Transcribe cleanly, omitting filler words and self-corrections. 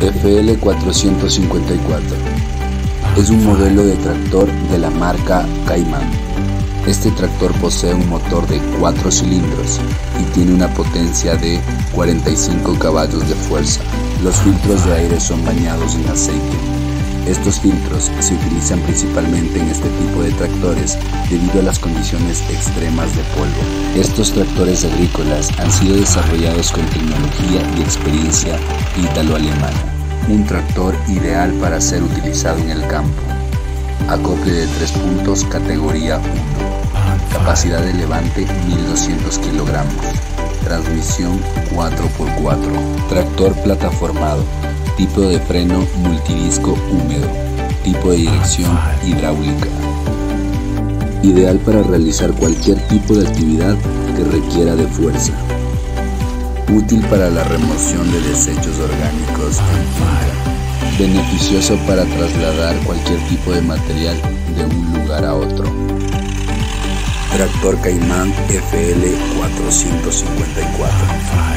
FL454. Es un modelo de tractor de la marca Caimán. Este tractor posee un motor de 4 cilindros y tiene una potencia de 45 caballos de fuerza. Los filtros de aire son bañados en aceite. Estos filtros se utilizan principalmente en este tipo de tractores debido a las condiciones extremas de polvo. Estos tractores agrícolas han sido desarrollados con tecnología y experiencia ítalo-alemana. Un tractor ideal para ser utilizado en el campo. Acople de 3 puntos, categoría 1. Capacidad de levante 1200 kilogramos. Transmisión 4x4. Tractor plataformado. Tipo de freno multidisco húmedo. Tipo de dirección hidráulica. Ideal para realizar cualquier tipo de actividad que requiera de fuerza. Útil para la remoción de desechos orgánicos en finca. Beneficioso para trasladar cualquier tipo de material de un lugar a otro. Tractor Caimán FL454.